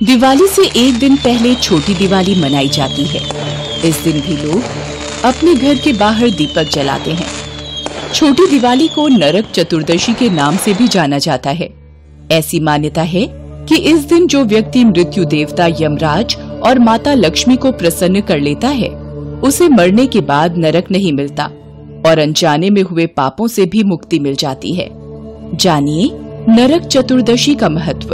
दिवाली से एक दिन पहले छोटी दिवाली मनाई जाती है। इस दिन भी लोग अपने घर के बाहर दीपक जलाते हैं। छोटी दिवाली को नरक चतुर्दशी के नाम से भी जाना जाता है। ऐसी मान्यता है कि इस दिन जो व्यक्ति मृत्यु देवता यमराज और माता लक्ष्मी को प्रसन्न कर लेता है, उसे मरने के बाद नरक नहीं मिलता और अनजाने में हुए पापों से भी मुक्ति मिल जाती है। जानिए नरक चतुर्दशी का महत्व।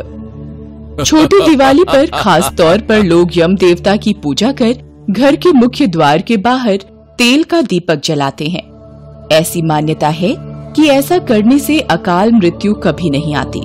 छोटी दिवाली पर खास तौर पर लोग यम देवता की पूजा कर घर के मुख्य द्वार के बाहर तेल का दीपक जलाते हैं। ऐसी मान्यता है कि ऐसा करने से अकाल मृत्यु कभी नहीं आती।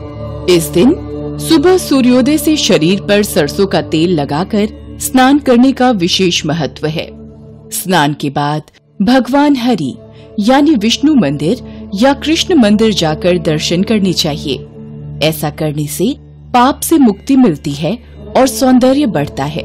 इस दिन सुबह सूर्योदय से शरीर पर सरसों का तेल लगाकर स्नान करने का विशेष महत्व है। स्नान के बाद भगवान हरि यानी विष्णु मंदिर या कृष्ण मंदिर जाकर दर्शन करने चाहिए। ऐसा करने से पाप से मुक्ति मिलती है और सौंदर्य बढ़ता है।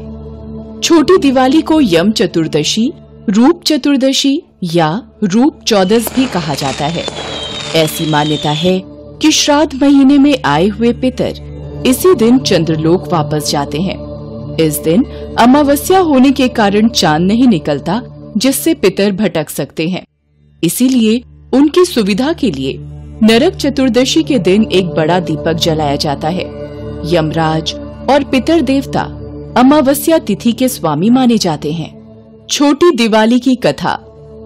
छोटी दिवाली को यम चतुर्दशी, रूप चतुर्दशी या रूप चौदस भी कहा जाता है। ऐसी मान्यता है कि श्राद्ध महीने में आए हुए पितर इसी दिन चंद्रलोक वापस जाते हैं। इस दिन अमावस्या होने के कारण चांद नहीं निकलता, जिससे पितर भटक सकते हैं। इसीलिए उनकी सुविधा के लिए नरक चतुर्दशी के दिन एक बड़ा दीपक जलाया जाता है। यमराज और पितर देवता अमावस्या तिथि के स्वामी माने जाते हैं। छोटी दिवाली की कथा।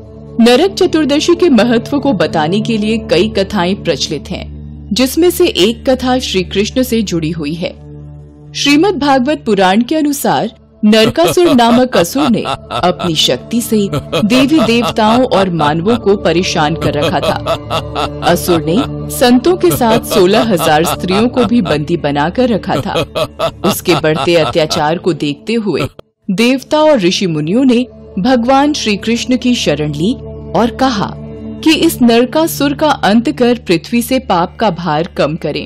नरक चतुर्दशी के महत्व को बताने के लिए कई कथाएं प्रचलित हैं, जिसमें से एक कथा श्री कृष्ण से जुड़ी हुई है। श्रीमद् भागवत पुराण के अनुसार नरकासुर नामक असुर ने अपनी शक्ति से देवी देवताओं और मानवों को परेशान कर रखा था। असुर ने संतों के साथ 16,000 स्त्रियों को भी बंदी बनाकर रखा था। उसके बढ़ते अत्याचार को देखते हुए देवता और ऋषि मुनियों ने भगवान श्री कृष्ण की शरण ली और कहा कि इस नरकासुर का अंत कर पृथ्वी से पाप का भार कम करें।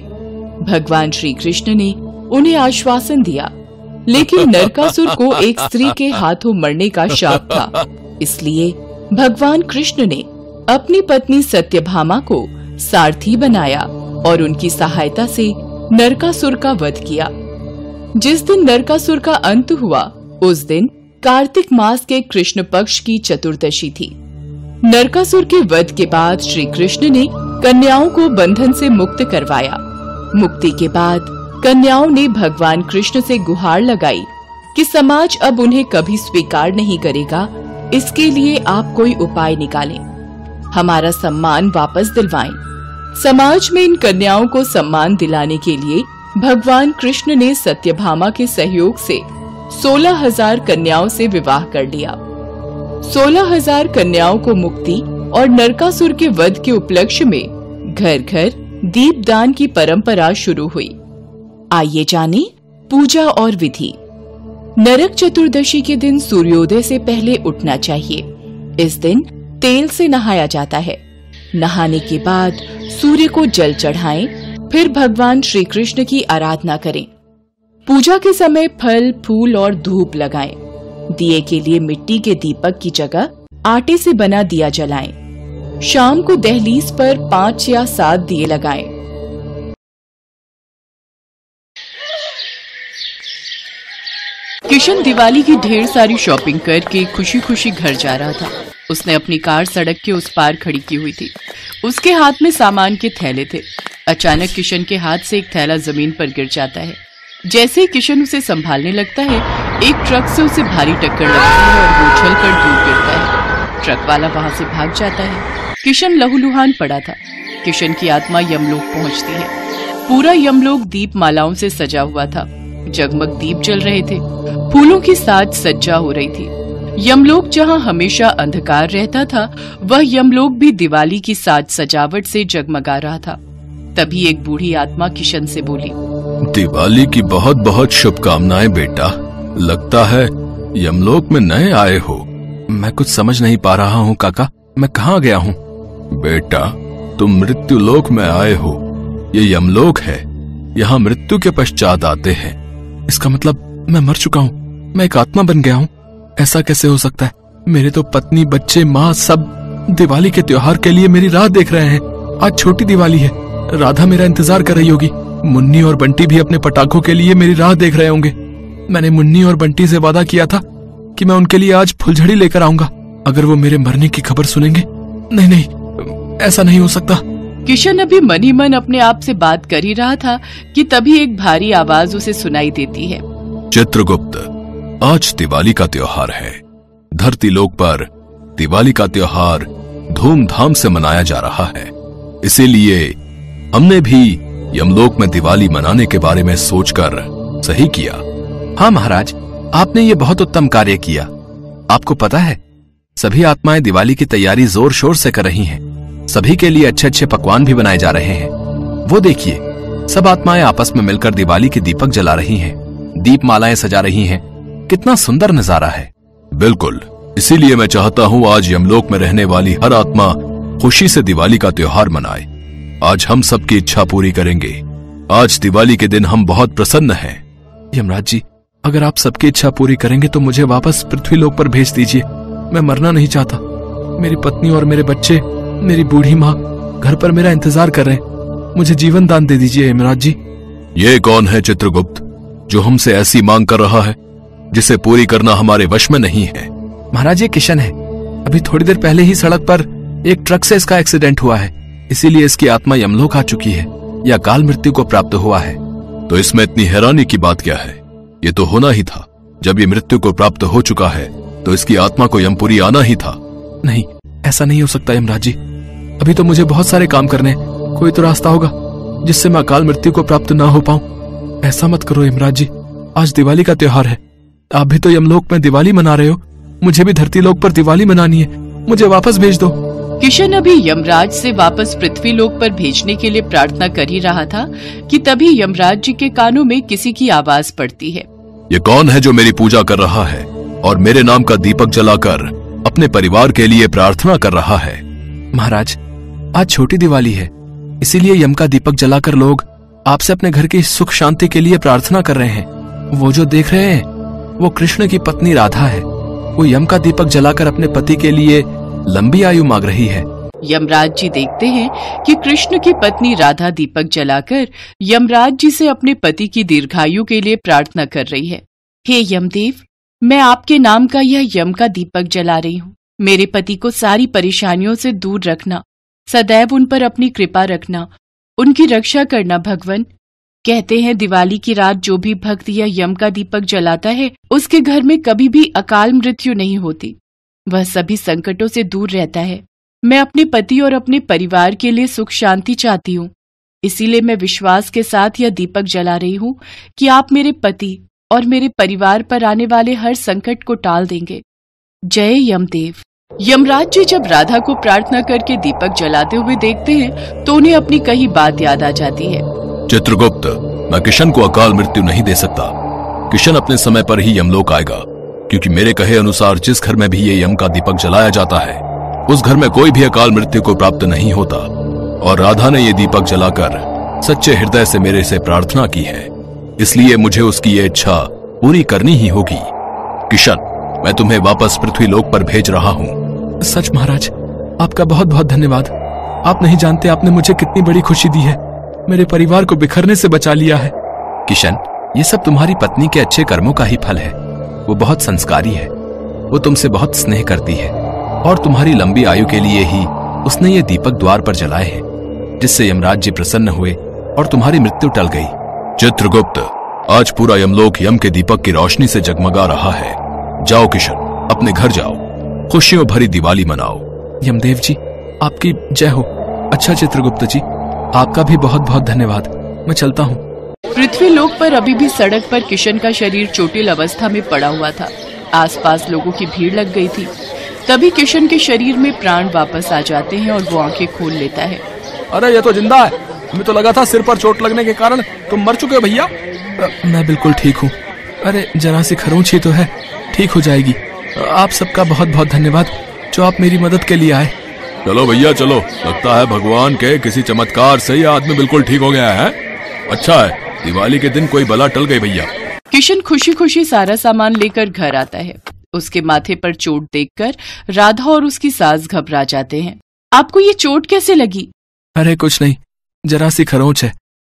भगवान श्री कृष्ण ने उन्हें आश्वासन दिया, लेकिन नरकासुर को एक स्त्री के हाथों मरने का शाप था। इसलिए भगवान कृष्ण ने अपनी पत्नी सत्यभामा को सारथी बनाया और उनकी सहायता से नरकासुर का वध किया। जिस दिन नरकासुर का अंत हुआ, उस दिन कार्तिक मास के कृष्ण पक्ष की चतुर्दशी थी। नरकासुर के वध के बाद श्री कृष्ण ने कन्याओं को बंधन से मुक्त करवाया। मुक्ति के बाद कन्याओं ने भगवान कृष्ण से गुहार लगाई कि समाज अब उन्हें कभी स्वीकार नहीं करेगा, इसके लिए आप कोई उपाय निकालें, हमारा सम्मान वापस दिलवाएं। समाज में इन कन्याओं को सम्मान दिलाने के लिए भगवान कृष्ण ने सत्यभामा के सहयोग से 16,000 कन्याओं से विवाह कर लिया। 16,000 कन्याओं को मुक्ति और नरकासुर के वध के उपलक्ष्य में घर घर दीपदान की परंपरा शुरू हुई। आइए जानें पूजा और विधि। नरक चतुर्दशी के दिन सूर्योदय से पहले उठना चाहिए। इस दिन तेल से नहाया जाता है। नहाने के बाद सूर्य को जल चढ़ाएं, फिर भगवान श्री कृष्ण की आराधना करें। पूजा के समय फल, फूल और धूप लगाएं। दिए के लिए मिट्टी के दीपक की जगह आटे से बना दिया जलाएं। शाम को दहलीज पर 5 या 7 दिए लगाएं। किशन दिवाली की ढेर सारी शॉपिंग करके खुशी खुशी घर जा रहा था। उसने अपनी कार सड़क के उस पार खड़ी की हुई थी। उसके हाथ में सामान के थैले थे। अचानक किशन के हाथ से एक थैला जमीन पर गिर जाता है। जैसे ही किशन उसे संभालने लगता है, एक ट्रक से उसे भारी टक्कर लगती है और वो उछलकर दूर गिरता है। ट्रक वाला वहां से भाग जाता है। किशन लहूलुहान पड़ा था। किशन की आत्मा यमलोक पहुंचती है। पूरा यमलोक दीप मालाओं से सजा हुआ था। जगमग दीप जल रहे थे। फूलों की साज सज्जा हो रही थी। यमलोक जहां हमेशा अंधकार रहता था, वह यमलोक भी दिवाली की साज सजावट से जगमगा रहा था। तभी एक बूढ़ी आत्मा किशन से बोली, दिवाली की बहुत बहुत शुभकामनाएं बेटा। लगता है यमलोक में नए आए हो। मैं कुछ समझ नहीं पा रहा हूँ काका, मैं कहाँ गया हूँ? बेटा तुम मृत्यु लोक में आए हो। ये यमलोक है। यहाँ मृत्यु के पश्चात आते हैं। इसका मतलब मैं मर चुका हूँ, मैं एक आत्मा बन गया हूँ। ऐसा कैसे हो सकता है? मेरे तो पत्नी, बच्चे, माँ सब दिवाली के त्योहार के लिए मेरी राह देख रहे हैं। आज छोटी दिवाली है, राधा मेरा इंतजार कर रही होगी। मुन्नी और बंटी भी अपने पटाखों के लिए मेरी राह देख रहे होंगे। मैंने मुन्नी और बंटी से वादा किया था कि मैं उनके लिए आज फुलझड़ी लेकर आऊंगा। अगर वो मेरे मरने की खबर सुनेंगे, नहीं नहीं, ऐसा नहीं हो सकता। किशन अभी मन ही मन अपने आप से बात कर ही रहा था कि तभी एक भारी आवाज उसे सुनाई देती है। चित्रगुप्त, आज दिवाली का त्योहार है। धरती लोक पर दिवाली का त्योहार धूमधाम से मनाया जा रहा है। इसीलिए हमने भी यमलोक में दिवाली मनाने के बारे में सोचकर सही किया। हाँ महाराज, आपने ये बहुत उत्तम कार्य किया। आपको पता है, सभी आत्माएं दिवाली की तैयारी जोर शोर से कर रही हैं। सभी के लिए अच्छे अच्छे पकवान भी बनाए जा रहे हैं। वो देखिए, सब आत्माएं आपस में मिलकर दिवाली के दीपक जला रही हैं, दीपमालाएं सजा रही हैं। कितना सुंदर नजारा है। बिल्कुल, इसीलिए मैं चाहता हूँ आज यमलोक में रहने वाली हर आत्मा खुशी से दिवाली का त्योहार मनाए। आज हम सबकी इच्छा पूरी करेंगे। आज दिवाली के दिन हम बहुत प्रसन्न हैं। यमराज जी, अगर आप सबकी इच्छा पूरी करेंगे तो मुझे वापस पृथ्वीलोक पर भेज दीजिए। मैं मरना नहीं चाहता। मेरी पत्नी और मेरे बच्चे, मेरी बूढ़ी माँ घर पर मेरा इंतजार कर रहे हैं। मुझे जीवन दान दे दीजिए यमराज जी। ये कौन है चित्रगुप्त, जो हमसे ऐसी मांग कर रहा है जिसे पूरी करना हमारे वश में नहीं है? महाराज, ये किशन है। अभी थोड़ी देर पहले ही सड़क पर एक ट्रक से इसका एक्सीडेंट हुआ है, इसीलिए इसकी आत्मा यमलोक आ चुकी है या काल मृत्यु को प्राप्त हुआ है। तो इसमें इतनी हैरानी की बात क्या है? ये तो होना ही था। जब ये मृत्यु को प्राप्त हो चुका है तो इसकी आत्मा को यमपुरी आना ही था। नहीं, ऐसा नहीं हो सकता यमराज जी। अभी तो मुझे बहुत सारे काम करने हैं। कोई तो रास्ता होगा जिससे मैं अकाल मृत्यु को प्राप्त ना हो पाऊं। ऐसा मत करो यमराज जी, आज दिवाली का त्योहार है। आप भी तो यमलोक में दिवाली मना रहे हो, मुझे भी धरती लोक पर दिवाली मनानी है। मुझे वापस भेज दो। किशन अभी यमराज से वापस पृथ्वीलोक पर भेजने के लिए प्रार्थना कर ही रहा था कि तभी यमराज जी के कानों में किसी की आवाज पड़ती है। ये कौन है जो मेरी पूजा कर रहा है और मेरे नाम का दीपक जलाकर अपने परिवार के लिए प्रार्थना कर रहा है? महाराज, आज छोटी दिवाली है, इसीलिए यम का दीपक जलाकर लोग आपसे अपने घर की सुख शांति के लिए प्रार्थना कर रहे हैं। वो जो देख रहे हैं, वो कृष्ण की पत्नी राधा है। वो यम का दीपक जलाकर अपने पति के लिए लंबी आयु मांग रही है। यमराज जी देखते हैं कि कृष्ण की पत्नी राधा दीपक जलाकर यमराज जी से अपने पति की दीर्घायु के लिए प्रार्थना कर रही है। हे यमदेव, मैं आपके नाम का यह यम का दीपक जला रही हूँ। मेरे पति को सारी परेशानियों से दूर रखना, सदैव उन पर अपनी कृपा रखना, उनकी रक्षा करना भगवान। कहते हैं दिवाली की रात जो भी भक्त यह यम का दीपक जलाता है, उसके घर में कभी भी अकाल मृत्यु नहीं होती। वह सभी संकटों से दूर रहता है। मैं अपने पति और अपने परिवार के लिए सुख शांति चाहती हूँ, इसीलिए मैं विश्वास के साथ यह दीपक जला रही हूँ कि आप मेरे पति और मेरे परिवार पर आने वाले हर संकट को टाल देंगे। जय यमदेव। यमराज जी जब राधा को प्रार्थना करके दीपक जलाते हुए देखते हैं तो उन्हें अपनी कही बात याद आ जाती है। चित्रगुप्त, मैं किशन को अकाल मृत्यु नहीं दे सकता। किशन अपने समय पर ही यमलोक आएगा, क्योंकि मेरे कहे अनुसार जिस घर में भी ये यम का दीपक जलाया जाता है उस घर में कोई भी अकाल मृत्यु को प्राप्त नहीं होता। और राधा ने ये दीपक जलाकर सच्चे हृदय से मेरे से प्रार्थना की है, इसलिए मुझे उसकी ये इच्छा पूरी करनी ही होगी। किशन, मैं तुम्हें वापस पृथ्वीलोक पर भेज रहा हूँ। सच महाराज, आपका बहुत बहुत धन्यवाद। आप नहीं जानते आपने मुझे कितनी बड़ी खुशी दी है। मेरे परिवार को बिखरने से बचा लिया है। किशन, ये सब तुम्हारी पत्नी के अच्छे कर्मों का ही फल है। वो बहुत संस्कारी है, वो तुमसे बहुत स्नेह करती है और तुम्हारी लंबी आयु के लिए ही उसने ये दीपक द्वार पर जलाए हैं, जिससे यमराज जी प्रसन्न हुए और तुम्हारी मृत्यु टल गई। चित्रगुप्त, आज पूरा यमलोक यम के दीपक की रोशनी से जगमगा रहा है। जाओ किशन, अपने घर जाओ, खुशियों भरी दिवाली मनाओ। यमदेव जी, आपकी जय हो। अच्छा चित्रगुप्त जी, आपका भी बहुत बहुत धन्यवाद। मैं चलता हूँ। पृथ्वीलोक पर अभी भी सड़क पर किशन का शरीर चोटिल अवस्था में पड़ा हुआ था। आसपास लोगों की भीड़ लग गई थी। तभी किशन के शरीर में प्राण वापस आ जाते हैं और वो आंखें खोल लेता है। अरे ये तो जिंदा है। हमें तो लगा था सिर पर चोट लगने के कारण तुम मर चुके हो भैया। मैं बिल्कुल ठीक हूँ। अरे जरा सी खरोंच ही तो है, ठीक हो जाएगी। आप सबका बहुत बहुत धन्यवाद जो आप मेरी मदद के लिए आए। चलो भैया चलो, लगता है भगवान के किसी चमत्कार से ये आदमी बिल्कुल ठीक हो गया है। अच्छा है, दिवाली के दिन कोई बला टल गई भैया। किशन खुशी खुशी सारा सामान लेकर घर आता है। उसके माथे पर चोट देखकर राधा और उसकी सास घबरा जाते हैं। आपको ये चोट कैसे लगी? अरे कुछ नहीं, जरा सी खरोंच है।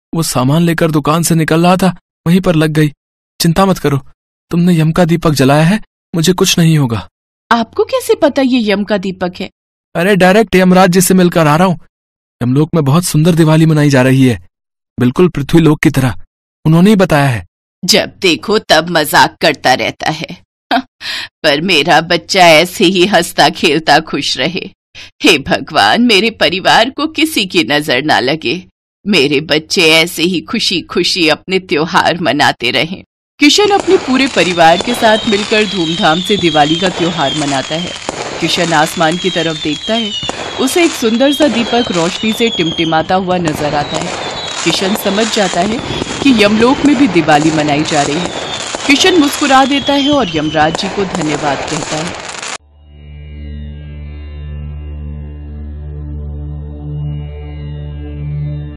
वो सामान लेकर दुकान से निकल रहा था, वहीं पर लग गई। चिंता मत करो, तुमने यम का दीपक जलाया है, मुझे कुछ नहीं होगा। आपको कैसे पता ये यम का दीपक है? अरे डायरेक्ट यमराज जी से मिलकर आ रहा हूँ। यमलोक में बहुत सुंदर दिवाली मनाई जा रही है, बिल्कुल पृथ्वीलोक की तरह। उन्होंने ही बताया है। जब देखो तब मजाक करता रहता है। पर मेरा बच्चा ऐसे ही हंसता खेलता खुश रहे। हे भगवान, मेरे परिवार को किसी की नजर ना लगे। मेरे बच्चे ऐसे ही खुशी खुशी अपने त्योहार मनाते रहें। किशन अपने पूरे परिवार के साथ मिलकर धूमधाम से दिवाली का त्योहार मनाता है। किशन आसमान की तरफ देखता है, उसे एक सुंदर सा दीपक रोशनी से टिमटिमाता हुआ नजर आता है। किशन समझ जाता है कि यमलोक में भी दिवाली मनाई जा रही है। किशन मुस्कुरा देता है और यमराज जी को धन्यवाद कहता है।